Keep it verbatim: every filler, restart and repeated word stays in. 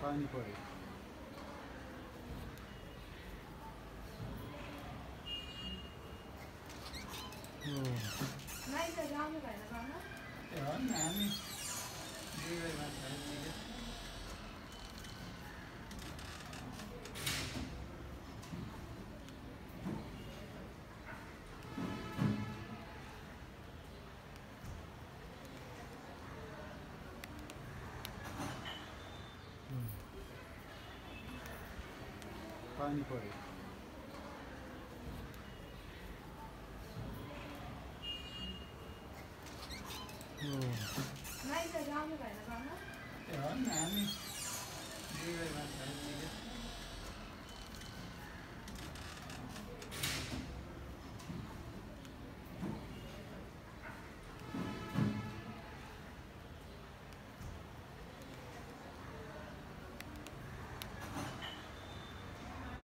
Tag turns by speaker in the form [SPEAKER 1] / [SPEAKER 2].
[SPEAKER 1] पानी पऱ्यो।
[SPEAKER 2] नहीं तो जाऊँ भैया ना।
[SPEAKER 1] यार मैं नहीं ये वाली बात है। पानी पऱ्यो।
[SPEAKER 2] नहीं तो जाऊँ भैया ना।
[SPEAKER 1] यार मैं नहीं ये वाली बात है।